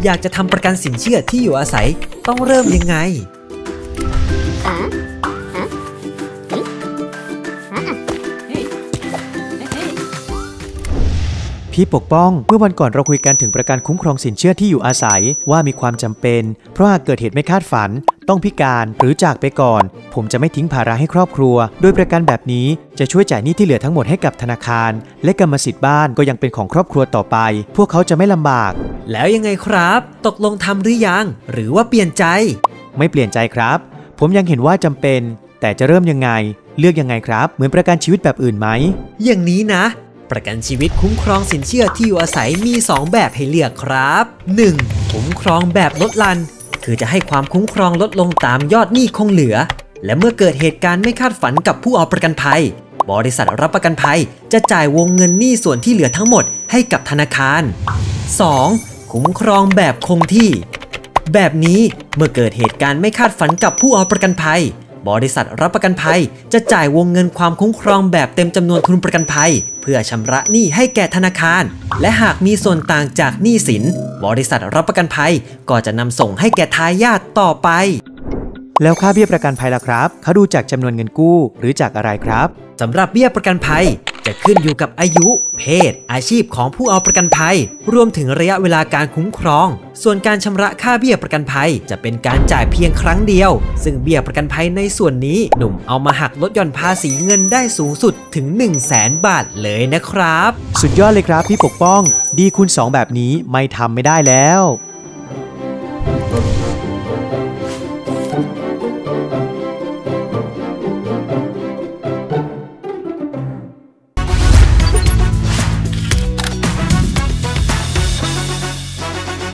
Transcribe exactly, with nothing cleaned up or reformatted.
อยากจะทำประกันสินเชื่อที่อยู่อาศัยต้องเริ่มยังไงพี่ปกป้องเมื่อวันก่อนเราคุยกันถึงประกันคุ้มครองสินเชื่อที่อยู่อาศัยว่ามีความจำเป็นเพราะหากเกิดเหตุไม่คาดฝันต้องพิการหรือจากไปก่อนผมจะไม่ทิ้งภาระให้ครอบครัวโดยประกันแบบนี้จะช่วยจ่ายหนี้ที่เหลือทั้งหมดให้กับธนาคารและกรรมสิทธิ์บ้านก็ยังเป็นของครอบครัวต่อไปพวกเขาจะไม่ลำบากแล้วยังไงครับตกลงทำหรือยังหรือว่าเปลี่ยนใจไม่เปลี่ยนใจครับผมยังเห็นว่าจำเป็นแต่จะเริ่มยังไงเลือกยังไงครับเหมือนประกันชีวิตแบบอื่นไหมอย่างนี้นะประกันชีวิตคุ้มครองสินเชื่อที่อยู่อาศัยมีสองแบบให้เลือกครับ หนึ่ง คุ้มครองแบบลดหลั่นคือจะให้ความคุ้มครองลดลงตามยอดหนี้คงเหลือและเมื่อเกิดเหตุการณ์ไม่คาดฝันกับผู้เอาประกันภัยบริษัทรับประกันภัยจะจ่ายวงเงินหนี้ส่วนที่เหลือทั้งหมดให้กับธนาคาร สอง คุ้มครองแบบคงที่แบบนี้เมื่อเกิดเหตุการณ์ไม่คาดฝันกับผู้เอาประกันภัยบริษัทรับประกันภัยจะจ่ายวงเงินความคุ้มครองแบบเต็มจำนวนทุนประกันภัยเพื่อชำระหนี้ให้แก่ธนาคารและหากมีส่วนต่างจากหนี้สินบริษัทรับประกันภัยก็จะนำส่งให้แก่ทายาทต่อไปแล้วค่าเบี้ยประกันภัยล่ะครับเขาดูจากจำนวนเงินกู้หรือจากอะไรครับสำหรับเบี้ยประกันภัยจะขึ้นอยู่กับอายุเพศอาชีพของผู้เอาประกันภัยรวมถึงระยะเวลาการคุ้มครองส่วนการชำระค่าเบี้ยประกันภัยจะเป็นการจ่ายเพียงครั้งเดียวซึ่งเบี้ยประกันภัยในส่วนนี้หนุ่มเอามาหักลดหย่อนภาษีเงินได้สูงสุดถึง หนึ่งแสน บาทเลยนะครับสุดยอดเลยครับพี่ปกป้องดีคูณสองแบบนี้ไม่ทำไม่ได้แล้ว